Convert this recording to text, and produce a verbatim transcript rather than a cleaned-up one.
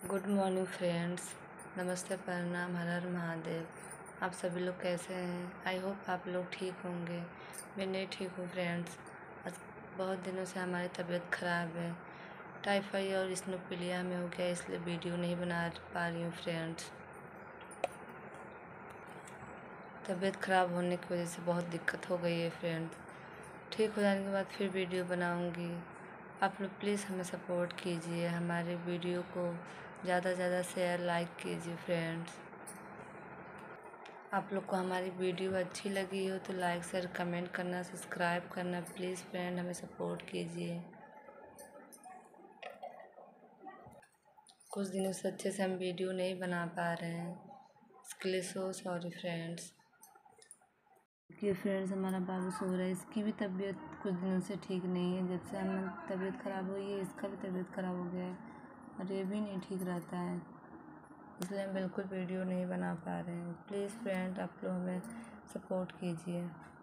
Good morning friends. नमस्ते, प्रणाम, हर हर महादेव। आप सभी लोग कैसे हैं? आई होप आप लोग ठीक होंगे। मैं नहीं ठीक हूँ फ्रेंड्स। आज बहुत दिनों से हमारी तबीयत ख़राब है। टाइफाइड और स्नोफिलिया हमें हो गया, इसलिए वीडियो नहीं बना पा रही हूँ फ्रेंड्स। तबीयत ख़राब होने की वजह से बहुत दिक्कत हो गई है फ्रेंड्स। ठीक हो जाने के बाद फिर वीडियो बनाऊँगी। आप लोग प्लीज़ हमें सपोर्ट कीजिए, हमारे वीडियो को ज़्यादा से ज़्यादा शेयर लाइक कीजिए फ्रेंड्स। आप लोग को हमारी वीडियो अच्छी लगी हो तो लाइक शेयर कमेंट करना, सब्सक्राइब करना प्लीज़ फ्रेंड, हमें सपोर्ट कीजिए। कुछ दिनों से अच्छे से हम वीडियो नहीं बना पा रहे हैं, इसके लिए सो सॉरी फ्रेंड्स। कि फ्रेंड्स हमारा बाबू सो रहा है, इसकी भी तबीयत कुछ दिनों से ठीक नहीं है। जब से हम तबीयत ख़राब हुई है इसका भी तबीयत ख़राब हो गया है और ये भी नहीं ठीक रहता है, इसलिए हम बिल्कुल वीडियो नहीं बना पा रहे हैं। प्लीज़ फ्रेंड आप लोग हमें सपोर्ट कीजिए।